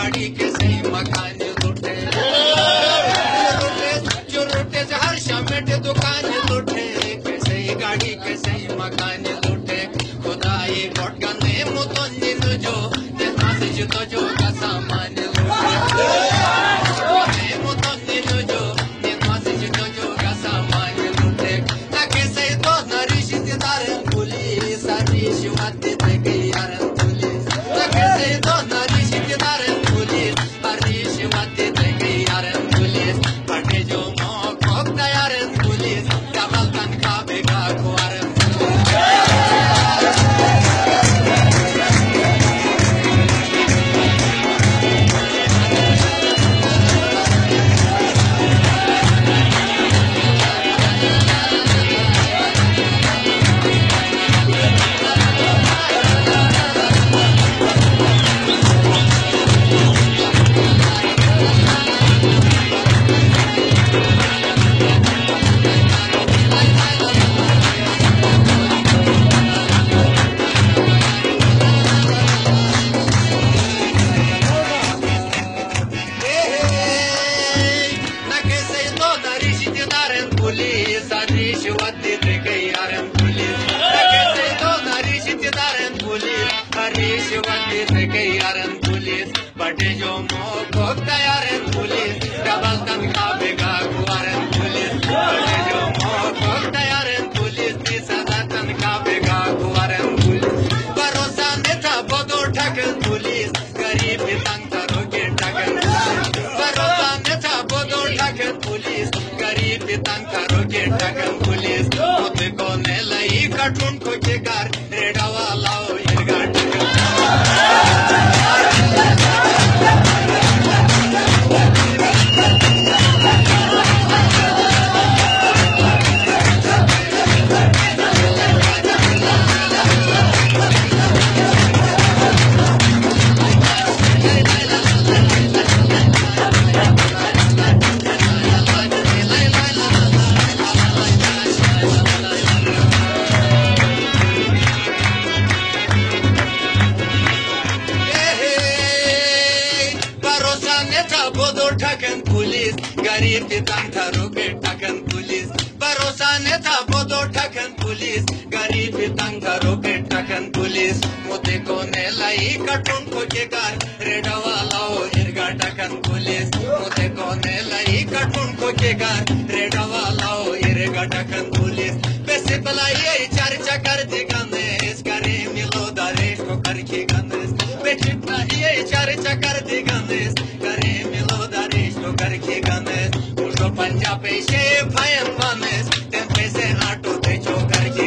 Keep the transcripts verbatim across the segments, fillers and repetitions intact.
गाड़ी के सही मकान लुटे चुरुटे से हर शामेट दुकान लुटे के सही गाड़ी के सही मकान लुटे खुदाई गोट गने मुतोनी जो तेना से जुतो जो का सामान लुटे मुतोनी जो तेना से जुतो जो का सामान लुटे ताके सही तो नरिशित दारन पुलिस आरिश वाते ते गई यारन पुलिस ताके सही तो नरिशित दारन पुलिस आरिश वाते ते गई यारन पुलिस पटे जो मो कोक यारन पुलिस डबल तन का बेगा कुआरन बटे जो मो कोक यारन पुलिस डबल तन का बेगा कुआरन पुलिस बटे जो मो कोक यारन पुलिस नी सदा तन का बेगा कुआरन पुलिस भरोसा ने था बदो ठगन पुलिस गरीब तंग तरो के ठगन भरोसा ने था बदो ठगन पुलिस गरीब तंग तरो के ठगन पुलिस खुद को ने लई कटुन को के घर रेडवा लाओ ये गाट गरीब तंग थारो के ठगन पुलिस भरोसा ने था बोदो ठगन पुलिस गरीब तंग थारो के ठगन पुलिस मोते को ने लाई कटुन को के घर रेडवा लाओ इरगा ठगन पुलिस मोते को ने लाई कटुन को के घर रेडवा लाओ इरगा ठगन पुलिस पैसे बलाई चार चक्कर दिखाने इस करे मिलो दारेश को करके गंदेस बेटे ये चार चक्कर दिखाने करे मिलो दारेश को करके गंदेस पंजाब पे शे भयन मानेस तेन पैसे आटो दे जो करके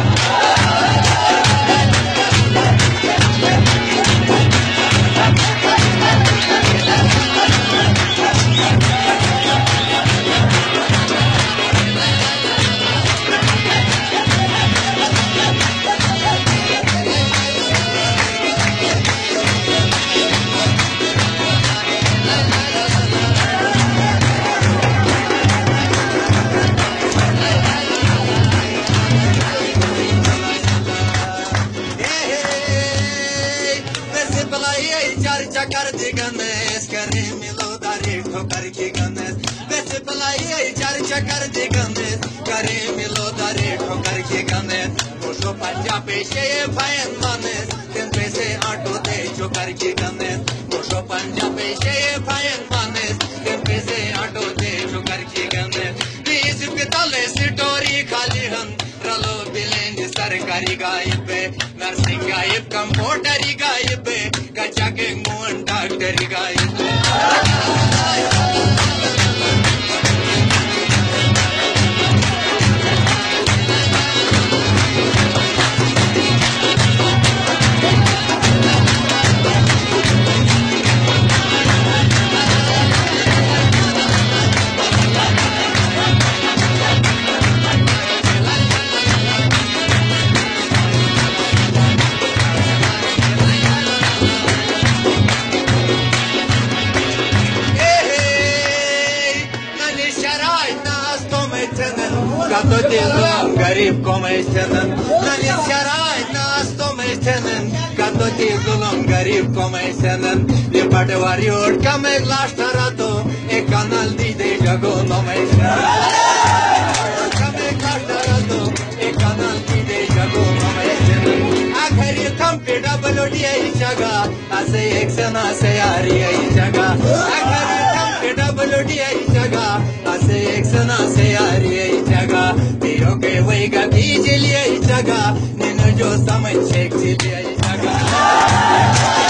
चक्कर दिगनेस करे मिलो दारे ठोकर की गनेस वैसे बलाई चार चक्कर दिगनेस करे मिलो दारे ठोकर की गनेस मुझो पंजाब पे शे भयन मानेस तेन पैसे आटो दे जो कर की गनेस मुझो पंजाब पे शे भयन मानेस तेन पैसे आटो दे जो कर की गनेस बीस पितले सिटोरी खाली हन रलो बिलेंज सरकारी गायब नर्सिंग गायब कंप्यूटरी गायब कच्चा के मोहन डॉक्टरी गायब Găto de lung, garib cum este năn, la nescarai, nas tome tenen, Kando ti zulum garib komay senen, Di pate varior kamek lashtarato, E kanal di de jago nomay senen. Kamek lashtarato, E kanal di de jago nomay senen. Akhari thampi double di ay jaga, Ase ek sena se yari ay jaga. Akhari thampi double di ay jaga, Ase ek sena se yari ay jaga. Piro ke vaiga bijli ay jaga, Nino jo samajh chek chili ay jaga.